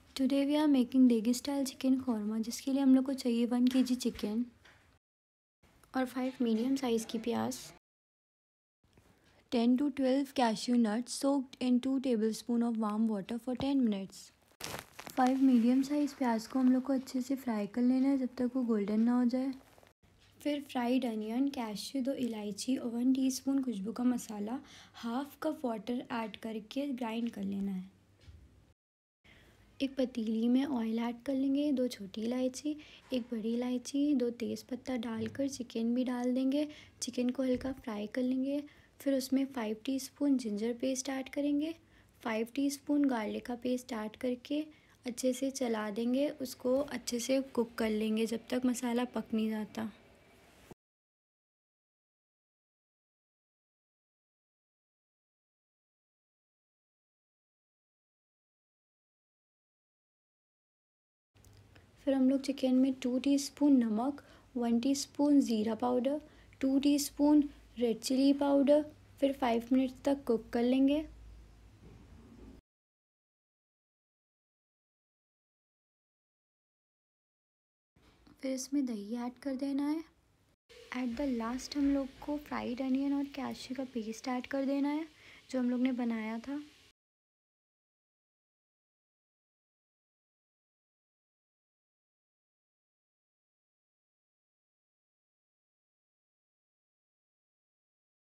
Today we are making degi style chicken korma, जिसके लिए हम लोग को चाहिए 1 kg चिकन और 5 मीडियम साइज़ की प्याज, 10 to 12 cashew nuts soaked in 2 tablespoon of warm water for 10 minutes। 5 medium size प्याज को हम लोग को अच्छे से फ्राई कर लेना है जब तक वो गोल्डन ना हो जाए। फिर फ्राइड अनियन, कैश्यू, 2 इलायची और 1 टीस्पून खुशबू का मसाला, हाफ कप वाटर ऐड करके ग्राइंड कर लेना है। एक पतीली में ऑयल ऐड कर लेंगे, 2 छोटी इलायची, 1 बड़ी इलायची, 2 तेज़पत्ता डालकर चिकन भी डाल देंगे। चिकन को हल्का फ्राई कर लेंगे। फिर उसमें 5 टीस्पून जिंजर पेस्ट ऐड करेंगे, 5 टीस्पून गार्लिक का पेस्ट ऐड करके अच्छे से चला देंगे। उसको अच्छे से कुक कर लेंगे जब तक मसाला पक नहीं जाता। फिर हम लोग चिकन में 2 टीस्पून नमक, 1 टीस्पून ज़ीरा powder, 2 teaspoon red chili powder, फिर 5 मिनट्स तक कुक कर लेंगे। फिर इसमें दही ऐड कर देना है। एट द लास्ट हम लोग को फ्राइड अनियन और कैश्यू का पेस्ट ऐड कर देना है जो हम लोग ने बनाया था।